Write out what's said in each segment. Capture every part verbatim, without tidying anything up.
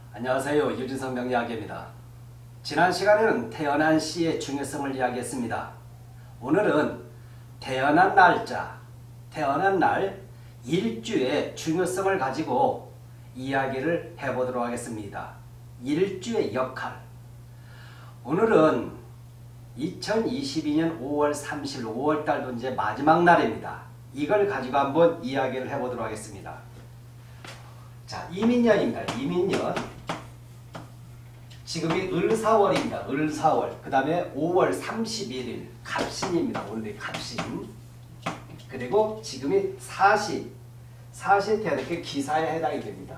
안녕하세요. 유진석 명리학입니다. 지난 시간에는 태어난 시의 중요성을 이야기했습니다. 오늘은 태어난 날짜, 태어난 날, 일주의 중요성을 가지고 이야기를 해보도록 하겠습니다. 일주의 역할. 오늘은 이천이십이 년 오월 삼십일, 오월 달도 이제 마지막 날입니다. 이걸 가지고 한번 이야기를 해보도록 하겠습니다. 자, 이민년입니다. 이민년. 지금이 을사월입니다. 을사월. 그 다음에 오월 삼십일일 갑신입니다. 오늘이 갑신. 그리고 지금이 사시. 사시에 태어난 게 기사에 해당이 됩니다.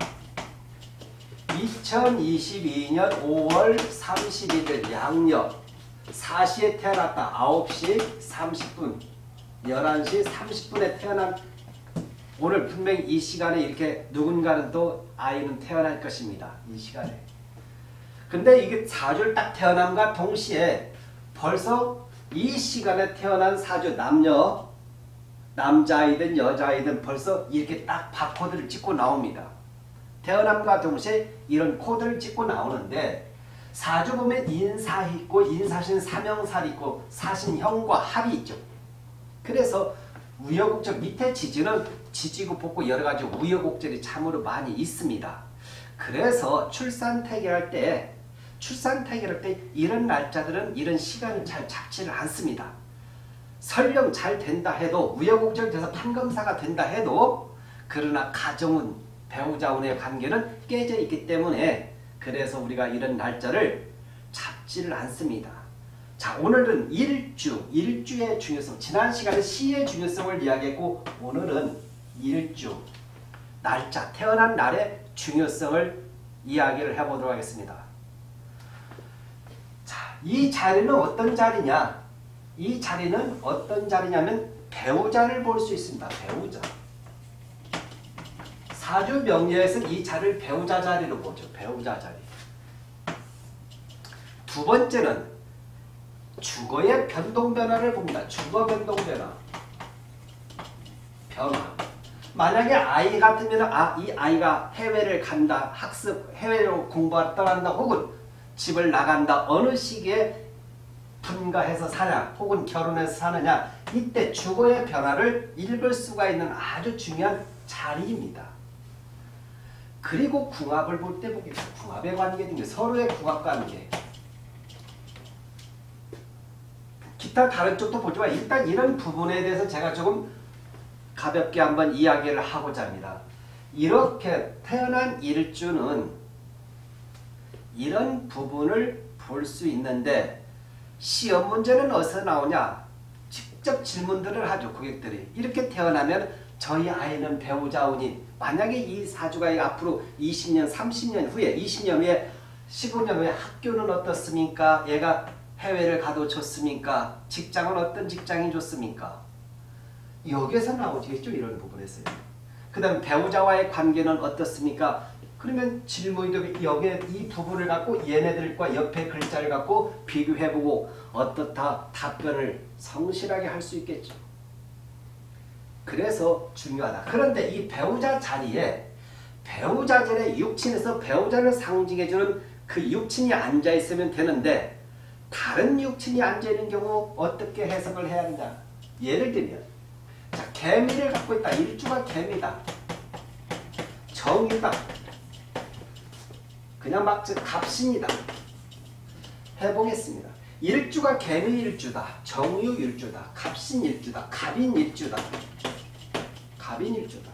이천이십이 년 오월 삼십일일 양력. 사시에 태어났다. 아홉 시 삼십 분. 열한 시 삼십 분에 태어난 오늘 분명히 이 시간에 이렇게 누군가는 또 아이는 태어날 것입니다. 이 시간에. 근데 이게 사주를 딱 태어남과 동시에 벌써 이 시간에 태어난 사주 남녀, 남자이든 여자이든 벌써 이렇게 딱 바코드를 찍고 나옵니다. 태어남과 동시에 이런 코드를 찍고 나오는데 사주 보면 인사 있고 인사신 사명살 있고 사신형과 합이 있죠. 그래서 우여곡절 밑에 지지는 지지고 볶고 여러가지 우여곡절이 참으로 많이 있습니다. 그래서 출산 태결할 때 출산 태결할 때 이런 날짜들은 이런 시간을 잘 잡지를 않습니다. 설령 잘 된다 해도 우여곡절 돼서 판검사가 된다 해도 그러나 가정운 배우자운의 관계는 깨져 있기 때문에 그래서 우리가 이런 날짜를 잡지를 않습니다. 자, 오늘은 일주, 일주의 중요성. 지난 시간에 시의 중요성을 이야기했고 오늘은 일주, 날짜, 태어난 날의 중요성을 이야기를 해보도록 하겠습니다. 자, 이 자리는 어떤 자리냐? 이 자리는 어떤 자리냐면 배우자를 볼 수 있습니다. 배우자. 사주 명리에서 이 자리를 배우자 자리로 보죠. 배우자 자리. 두 번째는 주거의 변동 변화를 봅니다. 주거 변동 변화. 변화. 만약에 아이 같으면 아, 이 아이가 해외를 간다. 학습, 해외로 공부하러 떠난다. 혹은 집을 나간다. 어느 시기에 분가해서 사냐. 혹은 결혼해서 사느냐. 이때 주거의 변화를 읽을 수가 있는 아주 중요한 자리입니다. 그리고 궁합을 볼 때 보겠습니다. 궁합의 관계는 서로의 궁합 관계. 기타 다른 쪽도 보지만 일단 이런 부분에 대해서 제가 조금 가볍게 한번 이야기를 하고자 합니다. 이렇게 태어난 일주는 이런 부분을 볼 수 있는데 시험 문제는 어디서 나오냐? 직접 질문들을 하죠. 고객들이. 이렇게 태어나면 저희 아이는 배우자운이 만약에 이 사주가 앞으로 이십 년, 삼십 년 후에 이십 년 후에 십오 년 후에 학교는 어떻습니까? 얘가 해외를 가도 좋습니까? 직장은 어떤 직장이 좋습니까? 여기에서 나오겠죠. 이런 부분에서요. 그 다음 배우자와의 관계는 어떻습니까? 그러면 질문이 여기에 이 부분을 갖고 얘네들과 옆에 글자를 갖고 비교해보고 어떻다 답변을 성실하게 할 수 있겠죠. 그래서 중요하다. 그런데 이 배우자 자리에 배우자 자리에 육친에서 배우자를 상징해주는 그 육친이 앉아있으면 되는데 다른 육친이 앉아있는 경우 어떻게 해석을 해야 하느냐. 예를 들면 자, 개미를 갖고 있다. 일주가 개미다. 정유다. 그냥 막 갑신이다. 해보겠습니다. 일주가 개미 일주다. 정유 일주다. 갑신 일주다. 갑인 일주다. 갑인 일주다.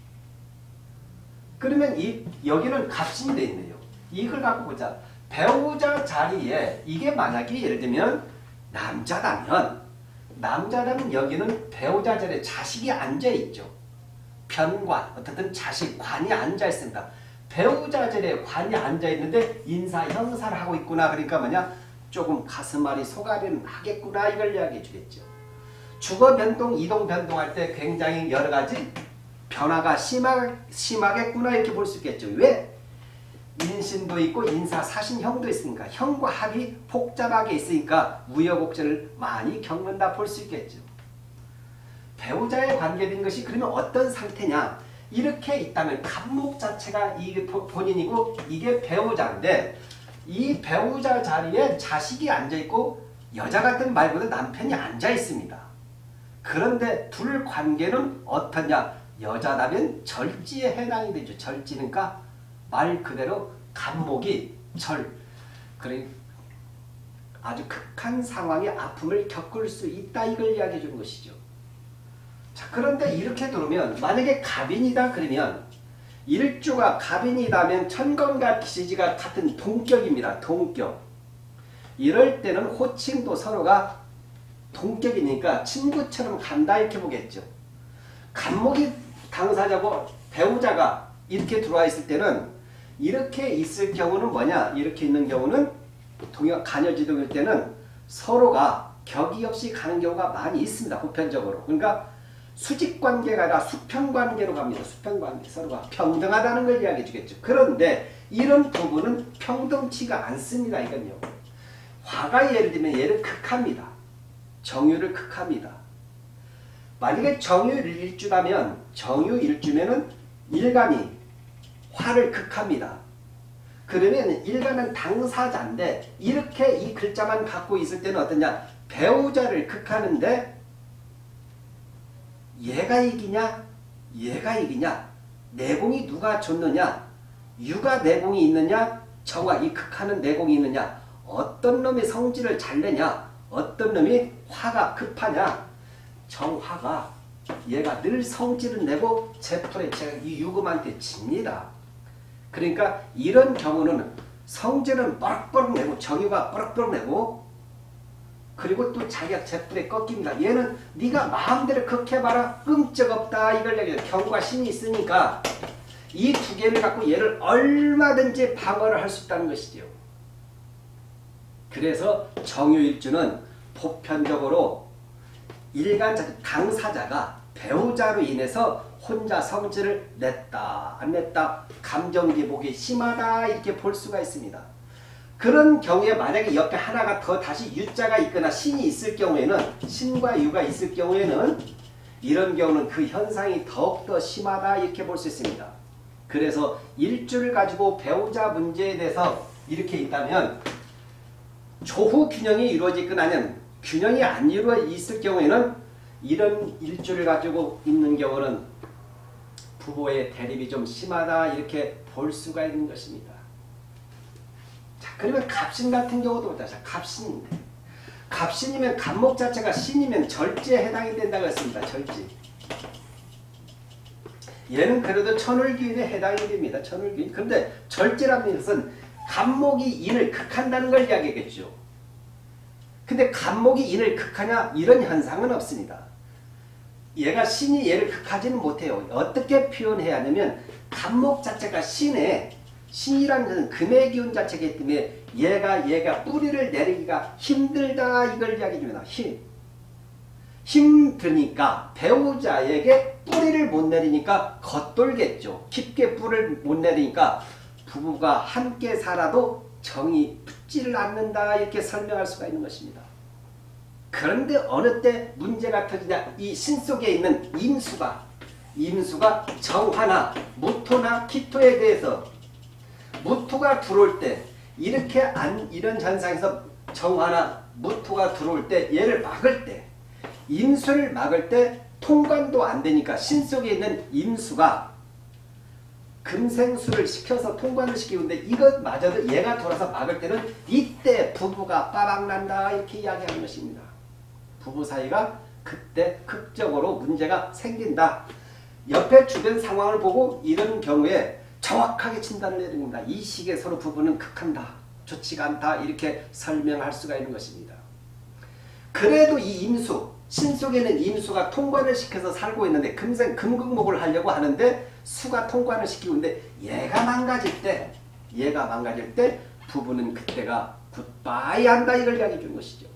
그러면 이 여기는 갑신이 되어 있네요. 이걸 갖고 보자. 배우자 자리에 이게 만약에 예를 들면 남자라면 남자라면 여기는 배우자 자리에 자식이 앉아있죠. 편관, 어떻든 자식, 관이 앉아있습니다. 배우자 자리에 관이 앉아있는데 인사 형사를 하고 있구나. 그러니까 뭐냐? 조금 가슴앓이 속앓이는 하겠구나. 이걸 이야기해 주겠죠. 주거 변동, 이동 변동할 때 굉장히 여러 가지 변화가 심하, 심하겠구나. 이렇게 볼 수 있겠죠. 왜? 인신도 있고 인사, 사신형도 있으니까 형과 합이 복잡하게 있으니까 우여곡절을 많이 겪는다 볼 수 있겠죠. 배우자에 관계된 것이 그러면 어떤 상태냐? 이렇게 있다면 간목 자체가 이게 본인이고 이게 배우자인데 이 배우자 자리에 자식이 앉아있고 여자 같은 말보다 남편이 앉아있습니다. 그런데 둘 관계는 어떠냐? 여자라면 절지에 해당이 되죠. 절지니까 말 그대로 간목이 절. 그래 아주 극한 상황의 아픔을 겪을 수 있다 이걸 이야기해 주는 것이죠. 자, 그런데 이렇게 들으면 만약에 갑인이다 그러면 일주가 갑인이라면 천간과 기지가 같은 동격입니다. 동격. 이럴 때는 호칭도 서로가 동격이니까 친구처럼 간다 이렇게 보겠죠. 간목이 당사자고 배우자가 이렇게 들어와 있을 때는 이렇게 있을 경우는 뭐냐? 이렇게 있는 경우는 동역 간여지동일 때는 서로가 격이 없이 가는 경우가 많이 있습니다. 보편적으로. 그러니까 수직관계가 아니라 수평관계로 갑니다. 수평관계. 서로가 평등하다는 걸 이야기해 주겠죠. 그런데 이런 부분은 평등치가 않습니다. 이건요. 화가 예를 들면 얘를 극합니다. 정유를 극합니다. 만약에 정유 일주라면 정유 일주면은 일간이 화를 극합니다. 그러면 일간은 당사자인데 이렇게 이 글자만 갖고 있을 때는 어떠냐? 배우자를 극하는데 얘가 이기냐? 얘가 이기냐? 내공이 누가 좋느냐? 유가 내공이 있느냐? 정화 이 극하는 내공이 있느냐? 어떤 놈이 성질을 잘 내냐? 어떤 놈이 화가 급하냐? 정화가 얘가 늘 성질을 내고 제풀에 제가 이 유금한테 집니다. 그러니까 이런 경우는 성질은 뻐럭뻐럭 내고 정유가 뻐럭뻐럭 내고 그리고 또 자기가 제풀에 꺾입니다. 얘는 네가 마음대로 극해봐라 끔쩍없다 이걸 얘기해요. 경과 신이 있으니까 이 두 개를 갖고 얘를 얼마든지 방어를 할 수 있다는 것이죠. 그래서 정유일주는 보편적으로 일간 당사자가 배우자로 인해서 혼자 성질을 냈다 안 냈다 감정기복이 심하다 이렇게 볼 수가 있습니다. 그런 경우에 만약에 옆에 하나가 더 다시 유자가 있거나 신이 있을 경우에는 신과 유가 있을 경우에는 이런 경우는 그 현상이 더욱더 심하다 이렇게 볼 수 있습니다. 그래서 일주를 가지고 배우자 문제에 대해서 이렇게 있다면 조후 균형이 이루어지거나 아니면 균형이 안 이루어 있을 경우에는 이런 일주를 가지고 있는 경우는 부부의 대립이 좀 심하다 이렇게 볼 수가 있는 것입니다. 자, 그러면 갑신 같은 경우도 보자. 갑신인데 갑신이면 간목 자체가 신이면 절지에 해당이 된다고 했습니다. 절지. 얘는 그래도 천울기인에 해당이 됩니다. 천울기인. 그런데 절지라는 것은 간목이 인을 극한다는 걸 이야기하겠죠. 근데 간목이 인을 극하냐 이런 현상은 없습니다. 얘가 신이 얘를 극하지는 못해요. 어떻게 표현해야 하냐면 간목 자체가 신에 신이라는 것은 금의 기운 자체이기 때문에 얘가 얘가 뿌리를 내리기가 힘들다 이걸 이야기해 줍니다. 힘. 힘드니까 배우자에게 뿌리를 못 내리니까 겉돌겠죠. 깊게 뿌리를 못 내리니까 부부가 함께 살아도 정이 붙지를 않는다 이렇게 설명할 수가 있는 것입니다. 그런데 어느 때 문제가 터지냐 이 신 속에 있는 임수가 임수가 정화나 무토나 기토에 대해서 무토가 들어올 때 이렇게 안 이런 현상에서 정화나 무토가 들어올 때 얘를 막을 때 임수를 막을 때 통관도 안 되니까 신 속에 있는 임수가 금생수를 시켜서 통관을 시키는데 이것마저도 얘가 돌아서 막을 때는 이때 부부가 빠박난다 이렇게 이야기하는 것입니다. 부부 사이가 그때 극적으로 문제가 생긴다. 옆에 주변 상황을 보고 이런 경우에 정확하게 진단을 내립니다. 이 시기에 서로 부부는 극한다. 좋지가 않다. 이렇게 설명할 수가 있는 것입니다. 그래도 이 임수, 신 속에는 임수가 통관을 시켜서 살고 있는데 금생 금극목을 하려고 하는데 수가 통관을 시키고 있는데 얘가 망가질 때 얘가 망가질 때 부부는 그때가 굿바이 한다 이걸 이야기해 주는 것이죠.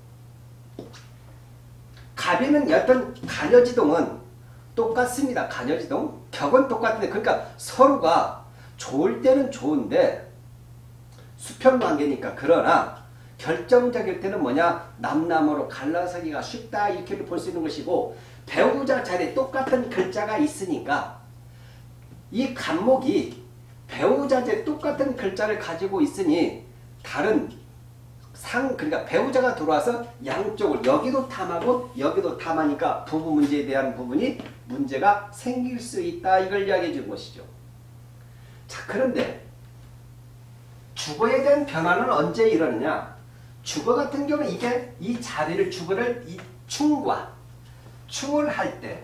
갑이는 어떤 간여지동은 똑같습니다. 간여지동 격은 똑같은데 그러니까 서로가 좋을 때는 좋은데 수평관계니까 그러나 결정적일 때는 뭐냐 남남으로 갈라서기가 쉽다 이렇게 볼 수 있는 것이고 배우자 자리에 똑같은 글자가 있으니까 이 간목이 배우자제 똑같은 글자를 가지고 있으니 다른 상 그러니까 배우자가 들어와서 양쪽을 여기도 탐하고 여기도 탐하니까 부부 문제에 대한 부분이 문제가 생길 수 있다. 이걸 이야기해 준 것이죠. 자, 그런데 주거에 대한 변화는 언제 일어나냐? 주거 같은 경우는 이게 이 자리를 주거를 이 충과 충을 할 때,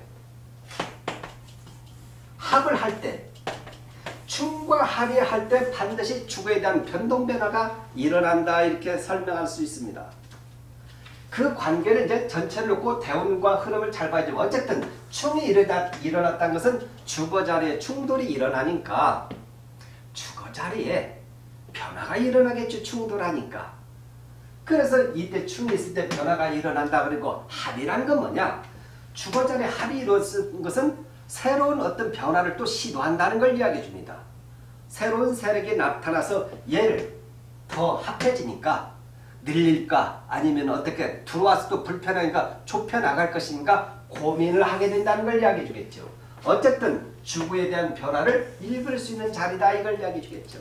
합을 할 때, 충과 합의 할 때 반드시 주거에 대한 변동 변화가 일어난다. 이렇게 설명할 수 있습니다. 그 관계는 이제 전체를 놓고 대운과 흐름을 잘 봐야죠. 어쨌든 충이 일어났다는 것은 주거 자리에 충돌이 일어나니까 주거 자리에 변화가 일어나겠죠. 충돌하니까. 그래서 이때 충이 있을 때 변화가 일어난다. 그리고 합이라는 건 뭐냐? 주거 자리에 합이 이루어진 것은 새로운 어떤 변화를 또 시도한다는 걸 이야기해 줍니다. 새로운 세력이 나타나서 얘를 더 합해지니까 늘릴까 아니면 어떻게 들어와서 또 불편하니까 좁혀나갈 것인가 고민을 하게 된다는 걸 이야기해 주겠죠. 어쨌든 주거에 대한 변화를 읽을 수 있는 자리다. 이걸 이야기해 주겠죠.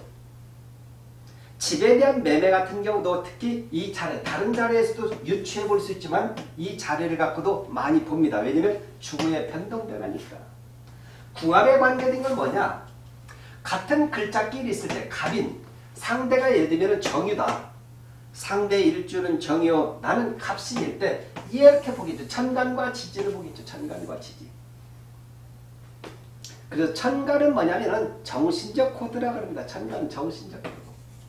집에 대한 매매 같은 경우도 특히 이 자리, 다른 자리에서도 유추해 볼 수 있지만 이 자리를 갖고도 많이 봅니다. 왜냐하면 주거의 변동 변화니까. 궁합에 관계된 건 뭐냐? 같은 글자끼리 있을 때 갑인, 상대가 예를 들면 정유다. 상대 일주는 정유, 나는 갑신일 때 이렇게 보겠죠. 천간과 지지를 보겠죠. 천간과 지지. 그래서 천간은 뭐냐면은 정신적 코드라고 합니다. 천간은 정신적 코드.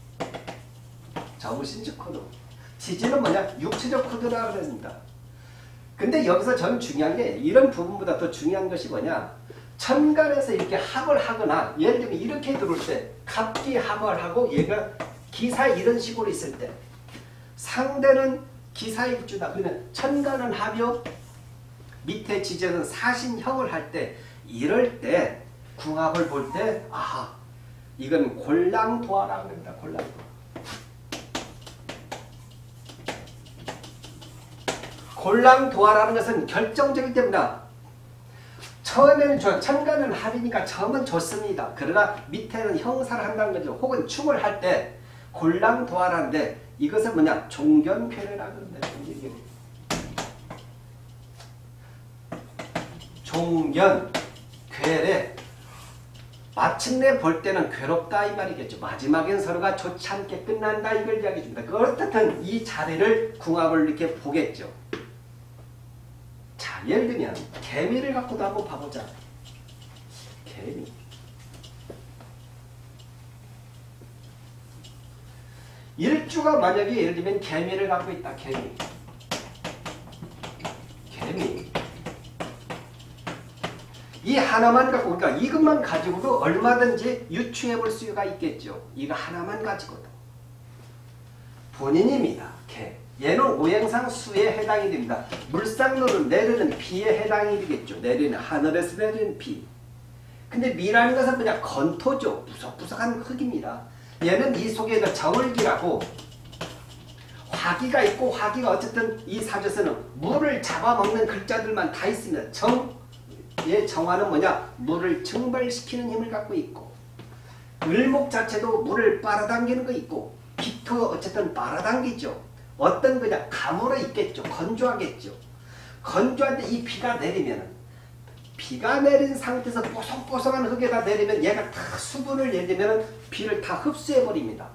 정신적 코드. 지지는 뭐냐? 육체적 코드라고 합니다. 근데 여기서 전 중요한 게 이런 부분보다 더 중요한 것이 뭐냐? 천간에서 이렇게 합을 하거나 예를 들면 이렇게 들어올 때 갑기 합을 하고 얘가 기사 이런 식으로 있을 때 상대는 기사일주다. 그러면 천간은 합이요. 밑에 지지는 사신형을 할 때 이럴 때 궁합을 볼 때 아하 이건 골랑도화라고 합니다. 골랑도화. 골랑도화라는 것은 결정적이기 때문에 처음에는 좋아요. 천간은 합이니까 처음은 좋습니다. 그러나 밑에는 형사를 한다는 거죠. 혹은 충을 할 때 골랑도화라는데 이것은 뭐냐? 종견괴례라고 합니다. 종견, 괴례. 마침내 볼 때는 괴롭다 이 말이겠죠. 마지막엔 서로가 좋지 않게 끝난다 이걸 이야기해 줍니다. 그 어떻든 이 자리를 궁합을 이렇게 보겠죠. 자, 예를 들면 개미를 갖고도 한번 봐보자. 개미. 일주가 만약에 예를 들면 개미를 갖고 있다. 개미. 개미. 이 하나만 갖고 그러니까 이것만 가지고도 얼마든지 유추해 볼 수가 있겠죠. 이거 하나만 가지고도. 본인입니다. 개. 얘는 오행상 수에 해당이 됩니다. 물상로는 내리는 비에 해당이 되겠죠. 내리는 하늘에서 내리는 비. 근데 미라는 것은 그냥 건토죠. 부석부석한 흙입니다. 얘는 이 속에 있는 정을기라고 화기가 있고 화기가 어쨌든 이 사조에서는 물을 잡아먹는 글자들만 다 있습니다. 정, 얘 정화는 뭐냐? 물을 증발시키는 힘을 갖고 있고 을목 자체도 물을 빨아당기는 거 있고 기토 어쨌든 빨아당기죠. 어떤 그냥 가물어 있겠죠. 건조하겠죠. 건조할 때 이 비가 내리면 비가 내린 상태에서 뽀송뽀송한 흙에다 내리면 얘가 다 수분을 예를 들면 비를 다 흡수해버립니다.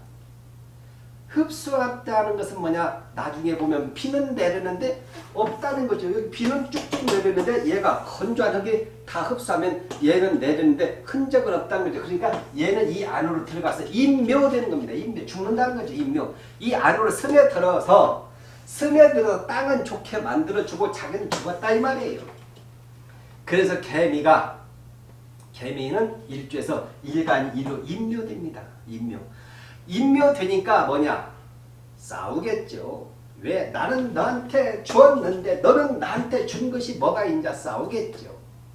흡수한다는 것은 뭐냐? 나중에 보면 비는 내리는데 없다는 거죠. 여기 비는 쭉쭉 내리는데 얘가 건조한 흙이 다 흡수하면 얘는 내리는데 흔적은 없다는 거죠. 그러니까 얘는 이 안으로 들어가서 인묘되는 겁니다. 인묘. 죽는다는 거죠. 인묘. 이 안으로 스며들어서 스며들어서 땅은 좋게 만들어주고 자기는 죽었다 이 말이에요. 그래서 개미가 개미는 일주에서 일간이로 인묘됩니다. 인묘. 인묘되니까 뭐냐? 싸우겠죠. 왜? 나는 너한테 주었는데 너는 나한테 준 것이 뭐가 있냐? 싸우겠죠.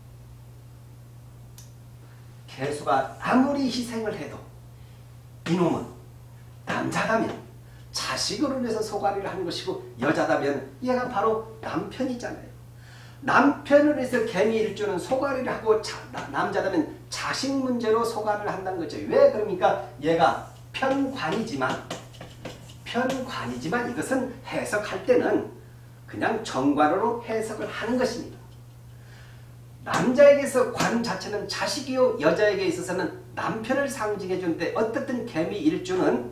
개수가 아무리 희생을 해도 이놈은 남자다면 자식으로 인해서 소가리를 하는 것이고 여자다면 얘가 바로 남편이잖아요. 남편을 해서 개미 일주는 소가리를 하고 자, 나, 남자다면 자 자식 문제로 소관을 한다는 거죠. 왜 그럽니까? 얘가 편관이지만 편관이지만 이것은 해석할 때는 그냥 정관으로 해석을 하는 것입니다. 남자에게서 관 자체는 자식이요, 여자에게 있어서는 남편을 상징해 주는데 어떻든 개미일주는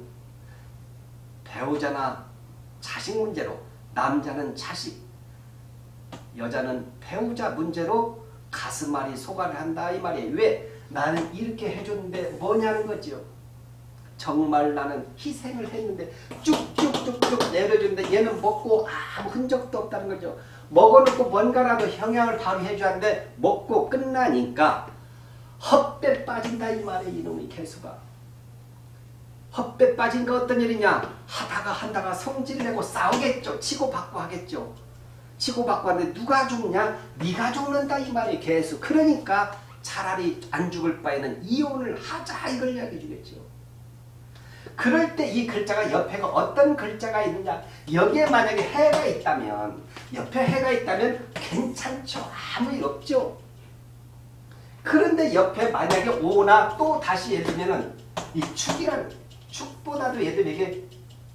배우자나 자식 문제로, 남자는 자식, 여자는 배우자 문제로 가슴앓이 소관을 한다 이 말이에요. 왜? 나는 이렇게 해줬는데 뭐냐는 거죠. 정말 나는 희생을 했는데 쭉쭉쭉쭉 내려주는데 얘는 먹고 아무 흔적도 없다는 거죠. 먹어놓고 뭔가라도 영향을 발휘해줘야 하는데 먹고 끝나니까 헛배 빠진다 이 말이에요. 이놈의 개수가. 헛배 빠진 거 어떤 일이냐. 하다가 한다가 성질을 내고 싸우겠죠. 치고받고 하겠죠. 치고받고 하는데 누가 죽냐? 네가 죽는다 이 말이에요. 개수. 그러니까 차라리 안 죽을 바에는 이혼을 하자 이걸 이야기해 주겠죠. 그럴 때 이 글자가 옆에가 어떤 글자가 있느냐. 여기에 만약에 해가 있다면, 옆에 해가 있다면 괜찮죠. 아무 일 없죠. 그런데 옆에 만약에 오나 또 다시 예를 들면은 이 축이란, 축보다도 예를 들면 이게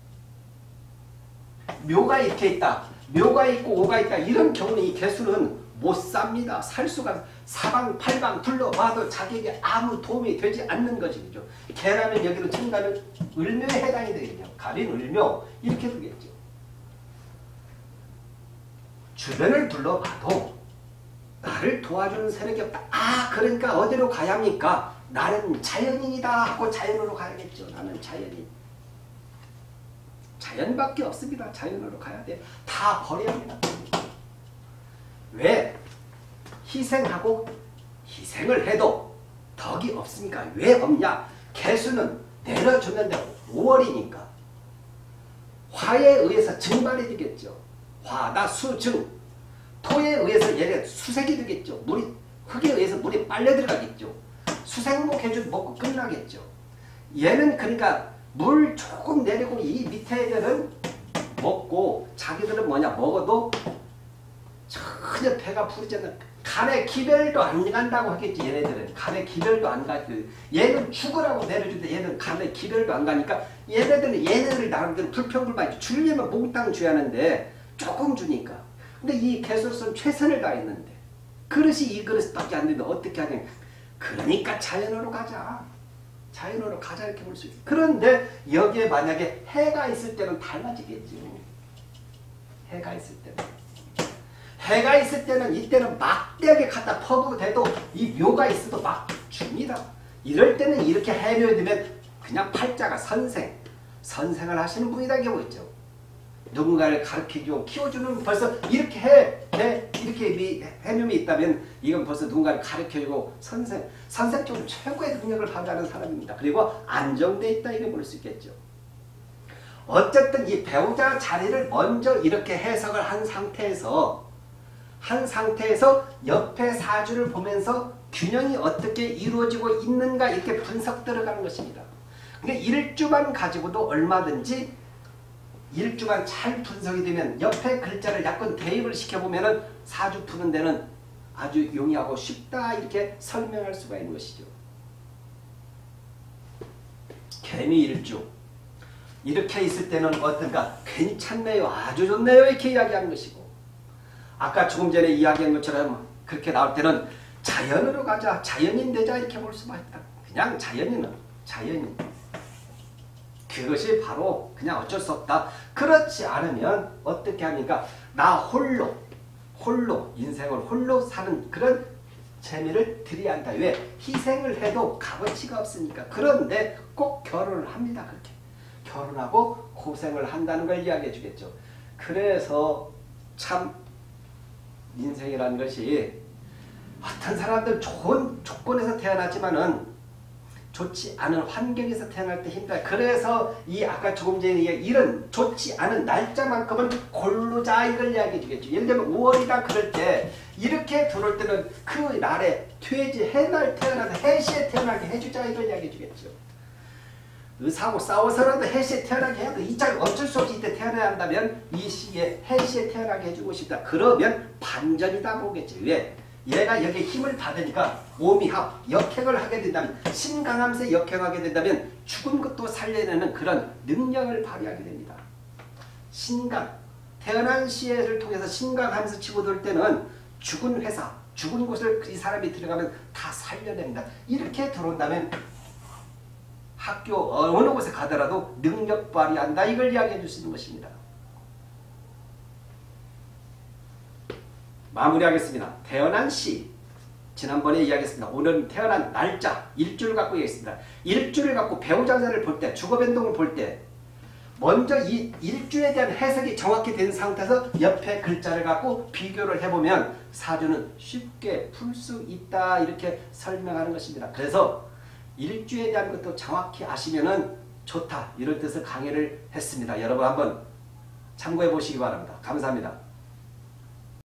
묘가 이렇게 있다. 묘가 있고 오가 있다. 이런 경우는 이 개수는 못 삽니다. 살 수가 사방팔방 둘러봐도 자기에게 아무 도움이 되지 않는 것이 그죠. 개라면 여기로 첨가는 을묘에 해당이 되겠죠. 가린 을묘 이렇게 되겠죠. 주변을 둘러봐도 나를 도와주는 세력이 없다. 아 그러니까 어디로 가야 합니까? 나는 자연인이다 하고 자연으로 가야겠죠. 나는 자연인. 자연밖에 없습니다. 자연으로 가야 돼. 다 버려야 합니다. 왜? 희생하고 희생을 해도 덕이 없습니까? 왜 없냐? 개수는 내려줬는데 오월이니까 화에 의해서 증발이 되겠죠. 화다 수증. 토에 의해서 얘가 수색이 되겠죠. 물이 흙에 의해서 물이 빨려 들어가겠죠. 수생목 해준 먹고 끝나겠죠. 얘는 그러니까 물 조금 내리고 이 밑에 애들은 먹고 자기들은 뭐냐 먹어도 전혀 배가 부르지 않는 간에 기별도 안 간다고 하겠지. 얘네들은 간에 기별도 안 가고 얘는 죽으라고 내려주는데 얘는 간에 기별도 안 가니까 얘네들은 얘네들 나름대로 불평불만이죠. 주려면 몽땅 줘야 하는데 조금 주니까. 근데 이 개수로서는 최선을 다했는데 그릇이 이 그릇밖에 안 되는데 어떻게 하냐. 그러니까 자연으로 가자. 자연으로 가자 이렇게 볼 수 있어요. 그런데 여기에 만약에 해가 있을 때는 달라지겠죠. 해가 있을 때는. 해가 있을 때는 이때는 막대하게 갖다 퍼부대도 이 묘가 있어도 막 줍니다. 이럴 때는 이렇게 해묘에 되면 그냥 팔자가 선생. 선생을 하시는 분이다 이게 뭐있죠. 누군가를 가르치고 키워주는 벌써 이렇게 해, 해 이렇게 해묘이 있다면 이건 벌써 누군가를 가르쳐주고 선생, 선생적으로 최고의 능력을 발휘하는 사람입니다. 그리고 안정되어 있다 이렇게 볼 수 있겠죠. 어쨌든 이 배우자 자리를 먼저 이렇게 해석을 한 상태에서 한 상태에서 옆에 사주를 보면서 균형이 어떻게 이루어지고 있는가 이렇게 분석 들어가는 것입니다. 근데 일주만 가지고도 얼마든지 일주만 잘 분석이 되면 옆에 글자를 약간 대입을 시켜보면 사주 푸는 데는 아주 용이하고 쉽다 이렇게 설명할 수가 있는 것이죠. 개미일주 이렇게 있을 때는 어떤가? 괜찮네요. 아주 좋네요. 이렇게 이야기하는 것이고 아까 조금 전에 이야기한 것처럼 그렇게 나올 때는 자연으로 가자. 자연인 되자 이렇게 볼 수가 있다. 그냥 자연인은 자연인. 그것이 바로 그냥 어쩔 수 없다. 그렇지 않으면 어떻게 합니까? 나 홀로 홀로 인생을 홀로 사는 그런 재미를 드려야 한다. 왜? 희생을 해도 값어치가 없으니까. 그런데 꼭 결혼을 합니다. 그렇게. 결혼하고 고생을 한다는 걸 이야기해 주겠죠. 그래서 참 인생이라는 것이 어떤 사람들 좋은 조건에서 태어나지만은 좋지 않은 환경에서 태어날 때 힘들어요. 그래서 이 아까 조금 전에 이런 좋지 않은 날짜만큼은 고르자 이걸 이야기해 주겠죠. 예를 들면 오월이다 그럴 때 이렇게 들어올 때는 그 날에 퇴지 해날 태어나서 해시에 태어나게 해주자 이걸 이야기해 주겠죠. 의사하고 싸워서라도 해시에 태어나게 해야 돼. 이 짝이 어쩔 수 없이 이때 태어나야 한다면 이 시기에 해시에 태어나게 해주고 싶다. 그러면 반전이다 보겠지. 왜? 얘가 여기에 힘을 받으니까 오미합, 역행을 하게 된다면 신강하면서 역행하게 된다면 죽은 것도 살려내는 그런 능력을 발휘하게 됩니다. 신강, 태어난 시를 통해서 신강하면서 치고 돌 때는 죽은 회사, 죽은 곳을 이 사람이 들어가면 다 살려냅니다. 이렇게 들어온다면 학교 어느 곳에 가더라도 능력 발휘한다. 이걸 이야기해 줄 수 있는 것입니다. 마무리하겠습니다. 태어난 시. 지난번에 이야기했습니다. 오늘은 태어난 날짜, 일주를 갖고 얘기했습니다. 일주를 갖고 배우자자를 볼 때, 주거 변동을 볼 때 먼저 이 일주에 대한 해석이 정확히 된 상태에서 옆에 글자를 갖고 비교를 해보면 사주는 쉽게 풀 수 있다. 이렇게 설명하는 것입니다. 그래서 일주에 대한 것도 정확히 아시면은 좋다. 이런 뜻을 강의를 했습니다. 여러분 한번 참고해 보시기 바랍니다. 감사합니다.